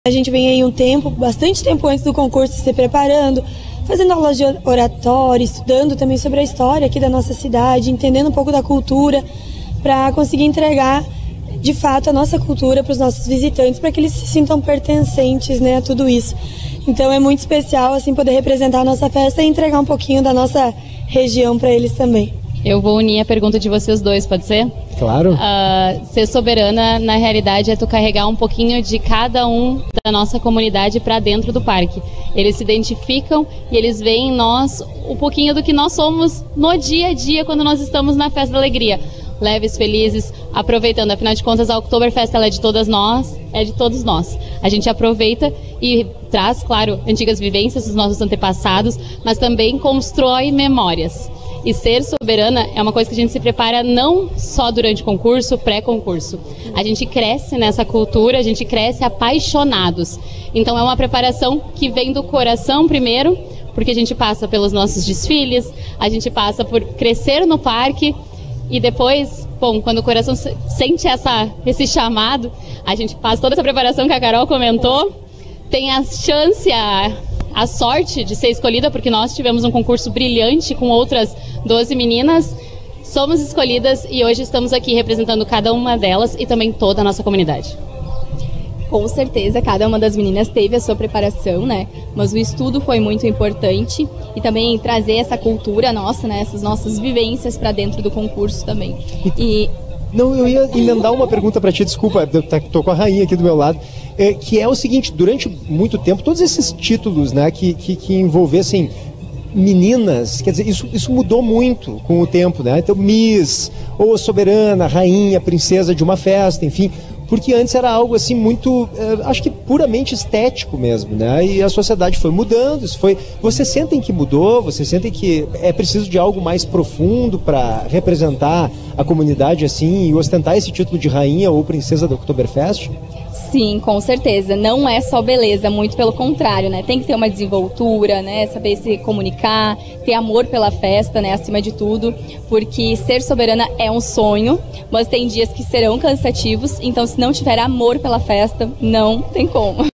A gente vem aí bastante tempo antes do concurso, se preparando, fazendo aulas de oratório, estudando também sobre a história aqui da nossa cidade, entendendo um pouco da cultura, para conseguir entregar de fato a nossa cultura para os nossos visitantes, para que eles se sintam pertencentes, né, a tudo isso. Então é muito especial assim poder representar a nossa festa e entregar um pouquinho da nossa região para eles também. Eu vou unir a pergunta de vocês dois, pode ser? Claro. Ser soberana, na realidade, é tu carregar um pouquinho de cada um da nossa comunidade para dentro do parque. Eles se identificam e eles veem em nós um pouquinho do que nós somos no dia a dia quando nós estamos na Festa da Alegria. Leves, felizes, aproveitando. Afinal de contas, a Oktoberfest ela é de todas nós, é de todos nós. A gente aproveita e traz, claro, antigas vivências dos nossos antepassados, mas também constrói memórias. E ser soberana é uma coisa que a gente se prepara não só durante concurso, pré-concurso. A gente cresce nessa cultura, a gente cresce apaixonados. Então é uma preparação que vem do coração primeiro, porque a gente passa pelos nossos desfiles, a gente passa por crescer no parque e depois, bom, quando o coração sente esse chamado, a gente passa toda essa preparação que a Carol comentou, tem a chance, a sorte de ser escolhida, porque nós tivemos um concurso brilhante com outras 12 meninas, somos escolhidas e hoje estamos aqui representando cada uma delas e também toda a nossa comunidade. Com certeza, cada uma das meninas teve a sua preparação, né? Mas o estudo foi muito importante e também trazer essa cultura nossa, né? Essas nossas vivências para dentro do concurso também. Não, eu ia emendar uma pergunta para ti, desculpa, tô com a rainha aqui do meu lado, que é o seguinte: durante muito tempo, todos esses títulos, né, que envolvessem meninas, quer dizer, isso mudou muito com o tempo, né? Então, Miss, ou soberana, rainha, princesa de uma festa, enfim, porque antes era algo assim muito, acho que puramente estético mesmo, né? E a sociedade foi mudando, vocês sentem que mudou? Vocês sentem que é preciso de algo mais profundo para representar a comunidade assim e ostentar esse título de rainha ou princesa da Oktoberfest? Sim, com certeza. Não é só beleza, muito pelo contrário, né? Tem que ter uma desenvoltura, né? Saber se comunicar, ter amor pela festa, né? Acima de tudo, porque ser soberana é um sonho, mas tem dias que serão cansativos, então se não tiver amor pela festa, não tem como.